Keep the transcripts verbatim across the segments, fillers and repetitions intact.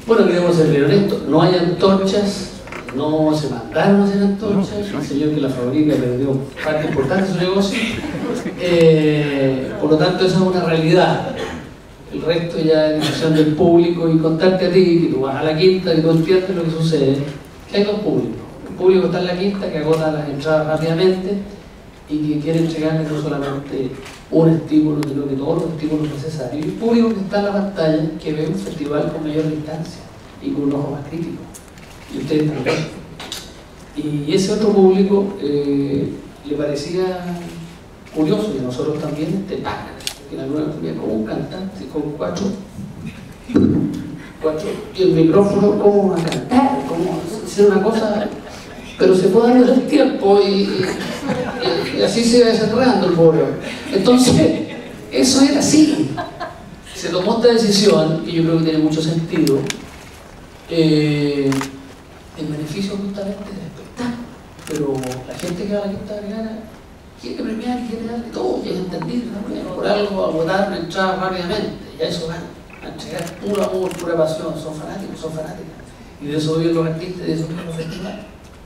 Bueno, queremos ser bien honestos, no hay antorchas, no se mandaron a hacer antorchas, el señor que la fabrica perdió parte importante de su negocio, eh, por lo tanto esa es una realidad. El resto ya es decisión del público y contarte a ti, que tú vas a la quinta, que tú entiendes lo que sucede, que hay dos públicos. El público que está en la quinta, que agota las entradas rápidamente y que quiere entregarle no solamente un estímulo, sino que todos los estímulos necesarios. Y el público que está en la pantalla, que ve un festival con mayor distancia y con un ojo más crítico. Y ustedes también. Y ese otro público eh, le parecía curioso, y a nosotros también, este pack, que la nueva tenía como un cantante con cuatro, cuatro, y el micrófono, cómo va a cantar, cómo hacer una cosa, pero se puede dar el tiempo y, y, y así se va desenredando el pobre. Entonces, eso era así. Se tomó esta decisión, que yo creo que tiene mucho sentido, eh, en beneficio justamente del espectáculo. Pero la gente que va a la Quinta Vergara quiere premiar y quiere darle todo, y es entendido también. Por algo agotar una entrada rápidamente, y a eso van, a entregar puro amor, pura pasión, son fanáticos, son fanáticos. Y de eso viven los artistas, y de eso viven los festivales.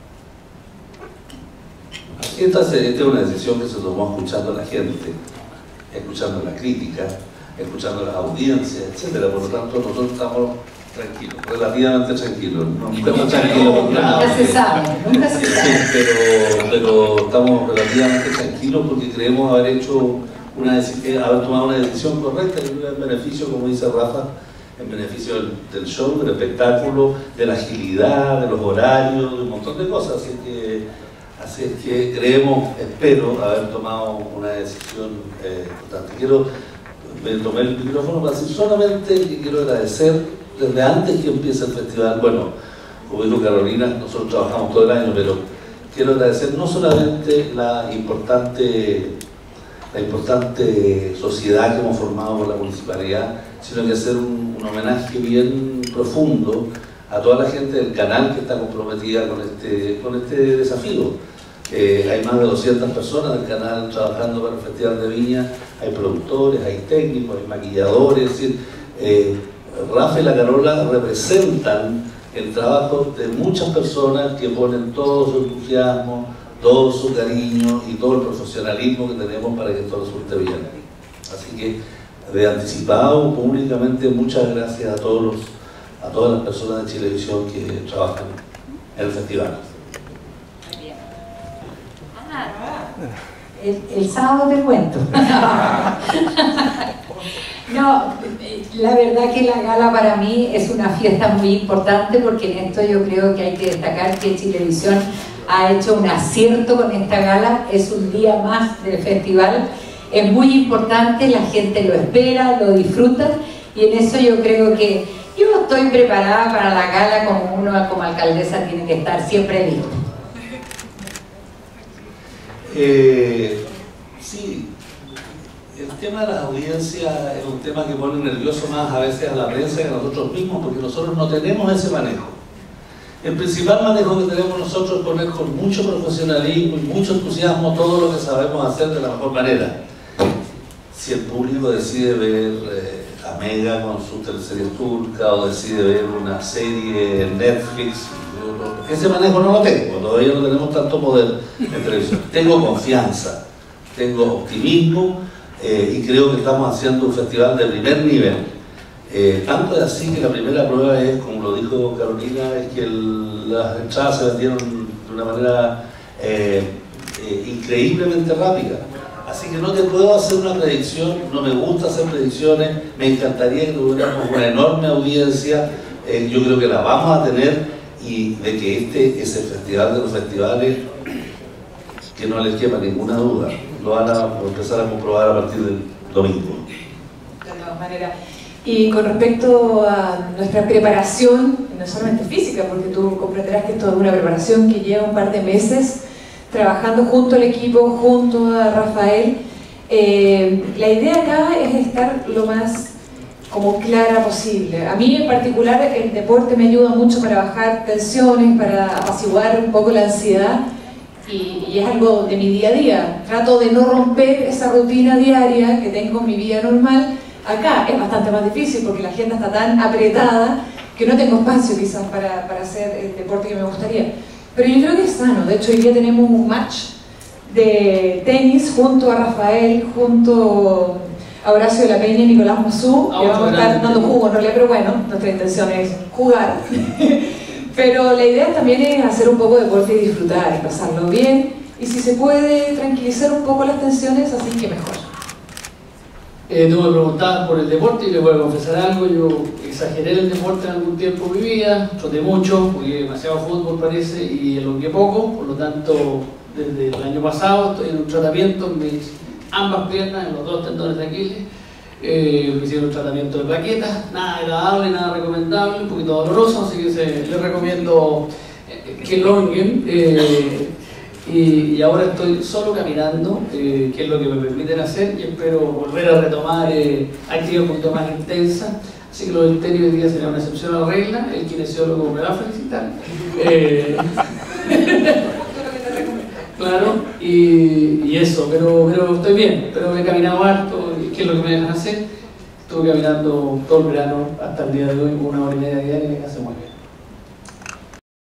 Esta, esta es una decisión que se tomó escuchando a la gente, escuchando la crítica, escuchando las audiencias, etcétera. Por lo tanto, nosotros estamos tranquilos, relativamente tranquilos. No estamos tranquilos por nada. Nunca se sabe, nunca se sabe. Sí, pero, pero estamos relativamente tranquilos porque creemos haber hecho una haber tomado una decisión correcta en beneficio, como dice Rafa, en beneficio del, del show, del espectáculo, de la agilidad, de los horarios, de un montón de cosas. Así que, así es que creemos, espero, haber tomado una decisión eh, importante. Quiero, me tomé el micrófono para decir solamente que quiero agradecer desde antes que empiece el festival. Bueno, como dijo Carolina, nosotros trabajamos todo el año, pero quiero agradecer no solamente la importante, la importante sociedad que hemos formado por la municipalidad, sino que hacer un, un homenaje bien profundo a toda la gente del canal que está comprometida con este, con este desafío. Eh, hay más de doscientas personas del canal trabajando para el Festival de Viña, hay productores, hay técnicos, hay maquilladores, es decir, eh, Rafa y la Carola representan el trabajo de muchas personas que ponen todo su entusiasmo, todo su cariño y todo el profesionalismo que tenemos para que esto resulte bien. Así que, de anticipado, públicamente, muchas gracias a todos los, a todas las personas de Chilevisión que trabajan en el festival. El, el sábado te cuento. No, la verdad que la gala para mí es una fiesta muy importante, porque en esto yo creo que hay que destacar que Chilevisión ha hecho un acierto con esta gala. Es un día más del festival, es muy importante, la gente lo espera, lo disfruta, y en eso yo creo que yo estoy preparada para la gala como uno como alcaldesa tiene que estar siempre listo. Eh, sí, el tema de las audiencias es un tema que pone nervioso más a veces a la prensa que a nosotros mismos, porque nosotros no tenemos ese manejo. El principal manejo que tenemos nosotros es poner con mucho profesionalismo y mucho entusiasmo todo lo que sabemos hacer de la mejor manera. Si el público decide ver eh, a Mega con su teleserie turca, o decide ver una serie en Netflix, ese manejo no lo tengo, todavía no tenemos tanto poder en televisión. Tengo confianza, tengo optimismo, eh, y creo que estamos haciendo un festival de primer nivel. Eh, tanto es así que la primera prueba es, como lo dijo Carolina, es que el, las entradas se vendieron de una manera eh, eh, increíblemente rápida. Así que no te puedo hacer una predicción, no me gusta hacer predicciones, me encantaría que tuviéramos una enorme audiencia, eh, yo creo que la vamos a tener, y de que este es el festival de los festivales, que no les quepa ninguna duda, lo van a empezar a comprobar a partir del domingo. De todas maneras. Y con respecto a nuestra preparación, no solamente física, porque tú comprenderás que esto es una preparación que lleva un par de meses, trabajando junto al equipo, junto a Rafael, eh, la idea acá es estar lo más como clara posible. A mí en particular el deporte me ayuda mucho para bajar tensiones, para apaciguar un poco la ansiedad, y, y es algo de mi día a día. Trato de no romper esa rutina diaria que tengo en mi vida normal, Acá es bastante más difícil porque la agenda está tan apretada que no tengo espacio quizás para, para hacer el deporte que me gustaría. Pero yo creo que es sano. De hecho, hoy día tenemos un match de tenis junto a Rafael, junto a Horacio de la Peña y Nicolás Massú, que vamos a estar dando jugo en realidad, pero bueno, nuestra intención es jugar. Pero la idea también es hacer un poco de deporte y disfrutar y pasarlo bien, y si se puede tranquilizar un poco las tensiones, así que mejor. Eh, tú me preguntabas por el deporte y les voy a confesar algo. Yo exageré el deporte en algún tiempo de mi vida, troté mucho, jugué demasiado fútbol parece y elongué poco, por lo tanto desde el año pasado estoy en un tratamiento en mis ambas piernas, en los dos tendones de Aquiles. Eh, me hicieron un tratamiento de plaquetas, nada agradable, nada recomendable, un poquito doloroso, así que se, les recomiendo eh, que elonguen. Eh, Y, y ahora estoy solo caminando, eh, que es lo que me permiten hacer, y espero volver a retomar eh, actividad un poquito más intensa. Así que lo del tenis hoy día sería una excepción a la regla, el kinesiólogo me va a felicitar. Eh, claro, y, y eso, pero, pero estoy bien, pero he caminado harto, que es lo que me dejan hacer. Estuve caminando todo el verano hasta el día de hoy, una hora y media diaria, y me hace muy bien.